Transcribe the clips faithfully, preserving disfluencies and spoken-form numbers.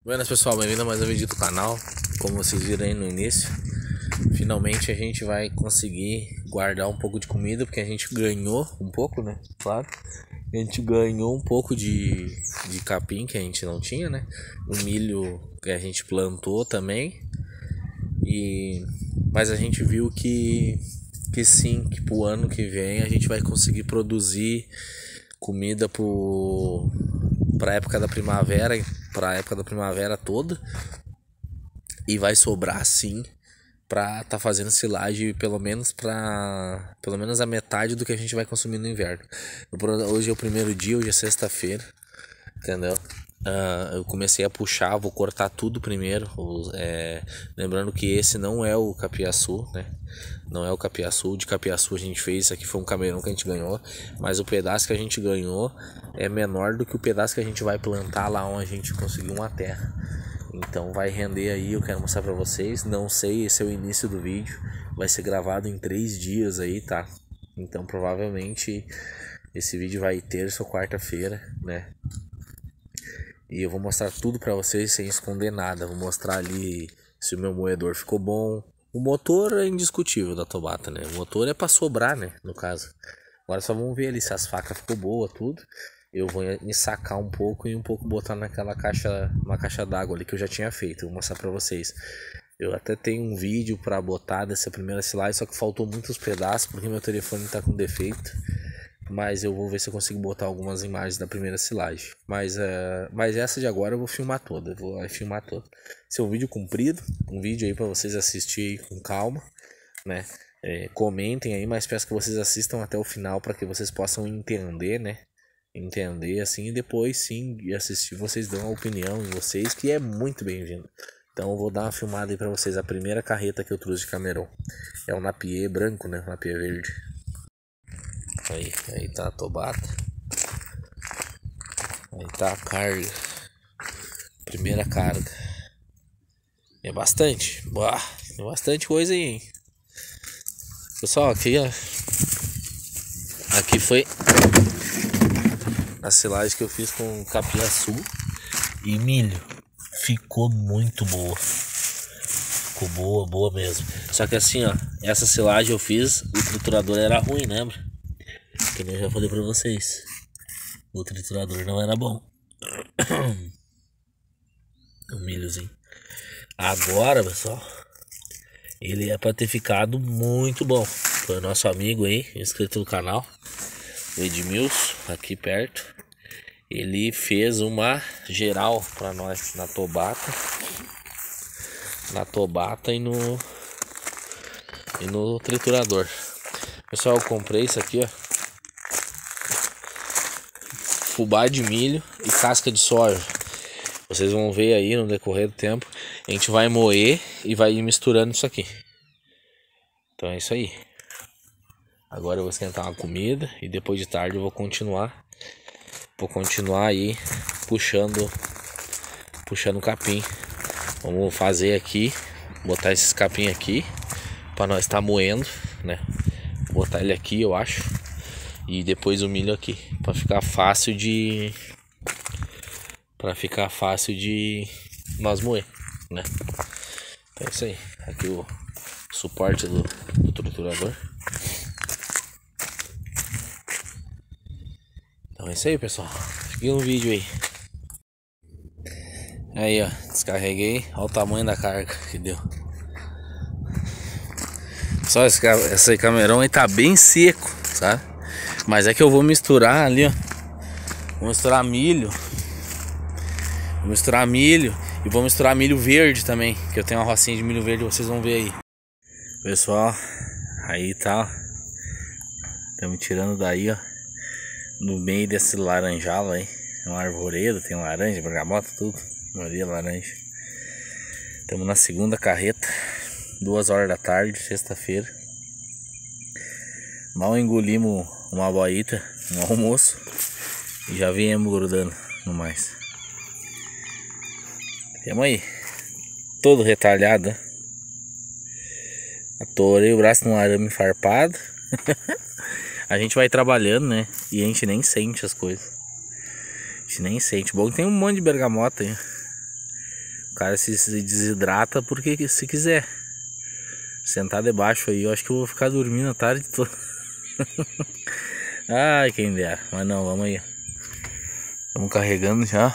Buenas pessoal, bem-vindo a mais um vídeo do canal. Como vocês viram aí no início, finalmente a gente vai conseguir guardar um pouco de comida, porque a gente ganhou um pouco, né? Claro, a gente ganhou um pouco de, de capim que a gente não tinha, né? O milho que a gente plantou também. E mas a gente viu que que sim, que pro ano que vem a gente vai conseguir produzir comida pro para época da primavera, para época da primavera toda, e vai sobrar sim para tá fazendo silagem pelo menos para pelo menos a metade do que a gente vai consumir no inverno. Hoje é o primeiro dia, hoje é sexta-feira, entendeu? Uh, eu comecei a puxar, vou cortar tudo primeiro. É, lembrando que esse não é o capiaçu, né? Não é o capiaçu. De capiaçu a gente fez, isso aqui foi um camerão que a gente ganhou, mas o pedaço que a gente ganhou é menor do que o pedaço que a gente vai plantar lá onde a gente conseguiu uma terra. Então vai render aí, eu quero mostrar pra vocês. Não sei, esse é o início do vídeo. Vai ser gravado em três dias aí, tá? Então provavelmente esse vídeo vai terça ou quarta-feira, né? E eu vou mostrar tudo pra vocês sem esconder nada. Vou mostrar ali se o meu moedor ficou bom. O motor é indiscutível da Tobata, né? O motor é pra sobrar, né? No caso. Agora só vamos ver ali se as facas ficou boa, tudo. Eu vou ensacar um pouco e um pouco botar naquela caixa, uma caixa d'água ali que eu já tinha feito. Vou mostrar pra vocês. Eu até tenho um vídeo pra botar dessa primeira silagem, só que faltou muitos pedaços porque meu telefone tá com defeito. Mas eu vou ver se eu consigo botar algumas imagens da primeira silagem. Mas, uh, mas essa de agora eu vou filmar toda. Eu vou filmar toda. Esse é um vídeo comprido. Um vídeo aí pra vocês assistirem com calma, né? É, comentem aí, mas peço que vocês assistam até o final para que vocês possam entender, né? Entender assim, e depois sim assistir, vocês dão a opinião em vocês, que é muito bem-vindo. Então eu vou dar uma filmada aí pra vocês. A primeira carreta que eu trouxe de camerão é o Napier branco, né? O Napier verde. Aí, aí tá a Tobata. Aí tá a carga. Primeira carga. É bastante. Boa, é bastante coisa aí, hein? Pessoal, aqui ó. Aqui foi a silagem que eu fiz com capiaçu e milho. Ficou muito boa. Ficou boa, boa mesmo. Só que assim, ó, essa silagem eu fiz, o triturador era ruim, lembra? Que nem eu já falei pra vocês. O triturador não era bom. O milhozinho. Agora, pessoal, ele é pra ter ficado muito bom. Foi o nosso amigo aí, inscrito no canal, o Edmilson, aqui perto. Ele fez uma geral pra nós na Tobata. Na Tobata e no E no triturador. Pessoal, eu comprei isso aqui, ó, fubá de milho e casca de soja. Vocês vão ver aí no decorrer do tempo. A gente vai moer e vai ir misturando isso aqui. Então é isso aí. Agora eu vou esquentar uma comida e depois de tarde eu vou continuar. Vou continuar aí puxando puxando capim. Vamos fazer aqui, botar esses capim aqui para nós estar tá moendo, né? Vou botar ele aqui, eu acho, e depois o milho aqui, para ficar fácil de para ficar fácil de nós moer, né? Então é isso aí. Aqui o suporte do, do triturador. Então é isso aí, pessoal. Fiquei um vídeo aí. Aí, ó, descarreguei. Olha o tamanho da carga que deu. Só esse, esse camerão aí tá bem seco, sabe? Mas é que eu vou misturar ali, ó. Vou misturar milho. Vou misturar milho. E vou misturar milho verde também, que eu tenho uma rocinha de milho verde, vocês vão ver aí. Pessoal, aí tá, ó. Estamos tirando daí, ó. No meio desse laranjal aí. É um arvoredo, tem laranja, bergamota, tudo. Maria laranja. Estamos na segunda carreta. Duas horas da tarde, sexta-feira. Mal engolimos uma boita no almoço e já viemos grudando no mais. Tamo aí, todo retalhado, né? Atorei o braço num arame farpado. A gente vai trabalhando, né? E a gente nem sente as coisas. A gente nem sente. Bom que tem um monte de bergamota aí. O cara se desidrata porque se quiser. Sentar debaixo aí, eu acho que eu vou ficar dormindo a tarde toda. Ai, quem dera. Mas não, vamos aí. Estamos carregando já.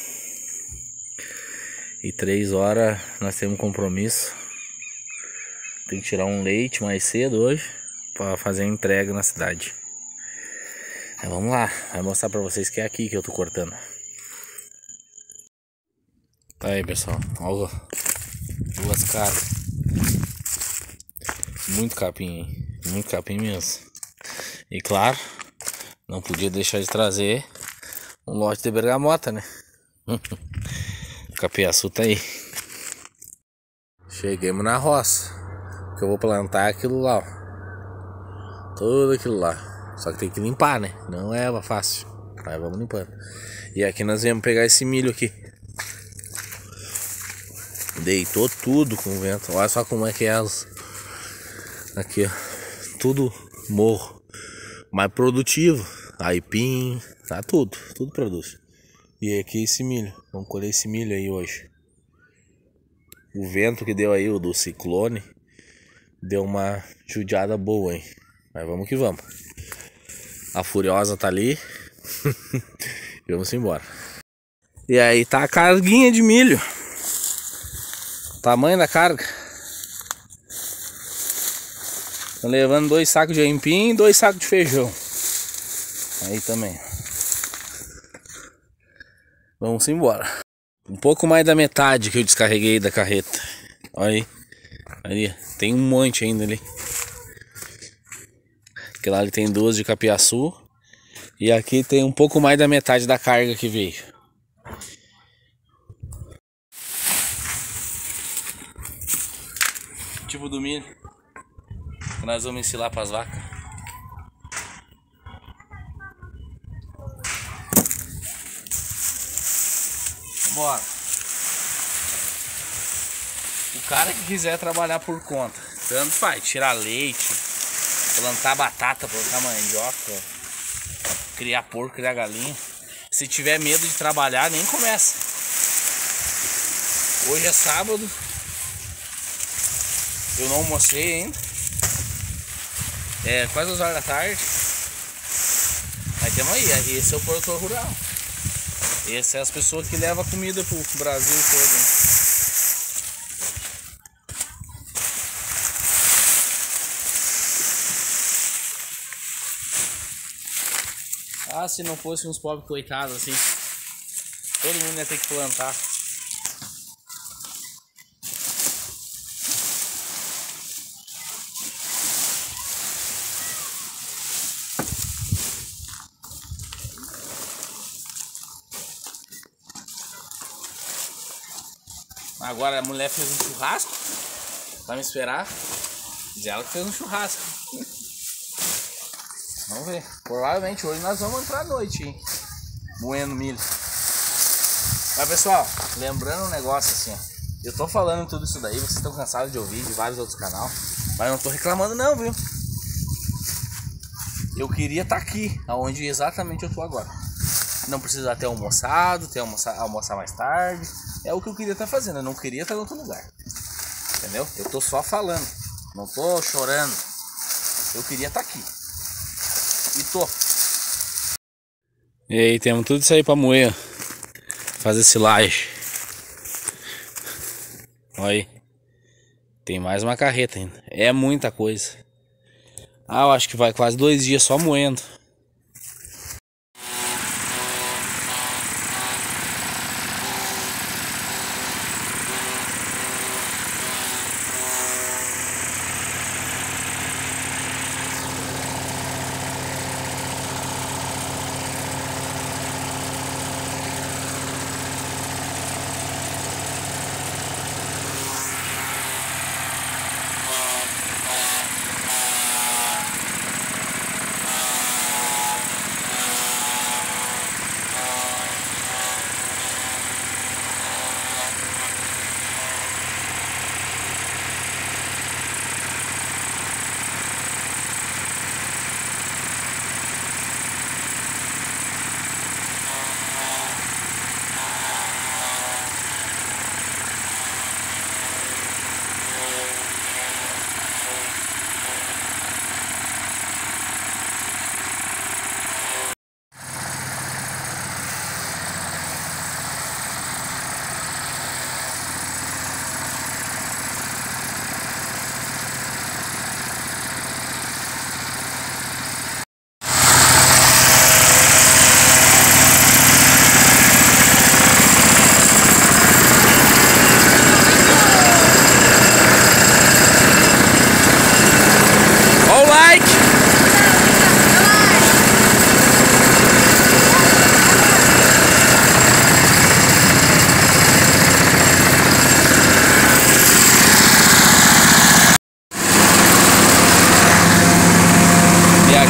E três horas nós temos um compromisso. Tem que tirar um leite mais cedo hoje para fazer a entrega na cidade. Aí vamos lá, vou mostrar pra vocês que é aqui que eu tô cortando. Tá aí, pessoal, olha duas cargas. Muito capim, hein? Muito capim mesmo. E claro, não podia deixar de trazer um lote de bergamota, né? O capiaçu tá aí. Chegamos na roça, que eu vou plantar aquilo lá, ó. Tudo aquilo lá. Só que tem que limpar, né? Não é fácil. Aí vamos limpando. E aqui nós viemos pegar esse milho aqui. Deitou tudo com o vento. Olha só como é que é as... Aqui, ó. Tudo morro. Mais produtivo. Aipim. Tá tudo. Tudo produz. E aqui esse milho. Vamos colher esse milho aí hoje. O vento que deu aí, o do ciclone, deu uma judiada boa, hein? Mas vamos que vamos. A Furiosa tá ali. E vamos embora. E aí tá a carguinha de milho. Tamanho da carga. Tô levando dois sacos de aipim e dois sacos de feijão. Aí também. Vamos embora. Um pouco mais da metade que eu descarreguei da carreta. Olha aí. Ali, tem um monte ainda ali. Aqui lá ele tem duas de capiaçu. E aqui tem um pouco mais da metade da carga que veio. Tipo do milho que nós vamos ensinar para as vacas. Bora. O cara que quiser trabalhar por conta, tanto faz, tirar leite, plantar batata, plantar mandioca, criar porco, criar galinha. Se tiver medo de trabalhar, nem começa. Hoje é sábado. Eu não almocei ainda. É quase as horas da tarde. Aí temos aí, esse é o produtor rural. Esse é as pessoas que levam a comida pro Brasil todo, hein? Ah, se não fosse uns pobres coitados assim, todo mundo ia ter que plantar. Agora a mulher fez um churrasco. Vai me esperar. Diz ela que fez um churrasco. Vamos ver. Provavelmente hoje nós vamos entrar à noite, hein? Moendo milho. Mas pessoal, lembrando um negócio assim, ó. Eu tô falando tudo isso daí, vocês estão cansados de ouvir de vários outros canais. Mas não tô reclamando não, viu? Eu queria estar aqui, onde exatamente eu tô agora. Não precisa ter almoçado, ter almoçar, almoçar mais tarde. É o que eu queria estar fazendo, eu não queria estar em outro lugar. Entendeu? Eu tô só falando, não tô chorando. Eu queria estar aqui. E tô. E aí, temos tudo isso aí pra moer. Fazer silagem. Olha aí. Tem mais uma carreta ainda. É muita coisa. Ah, eu acho que vai quase dois dias só moendo.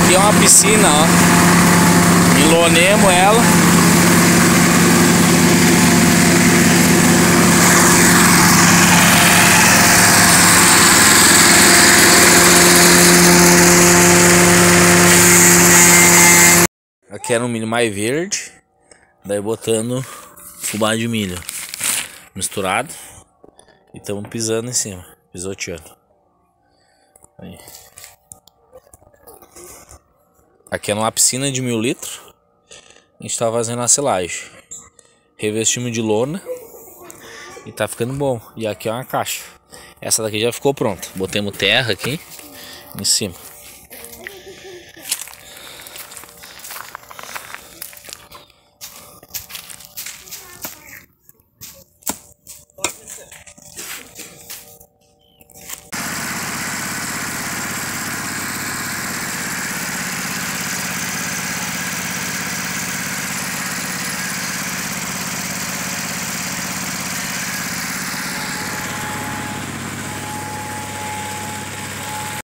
aqui é uma piscina, ó. Enlonemos ela. Aqui era um milho mais verde. Daí botando fubá de milho misturado. E estamos pisando em cima, pisoteando. Aí. Aqui é uma piscina de mil litros. A gente tá fazendo a silagem. Revestimos de lona. E tá ficando bom. E aqui é uma caixa. Essa daqui já ficou pronta. Botemos terra aqui em cima.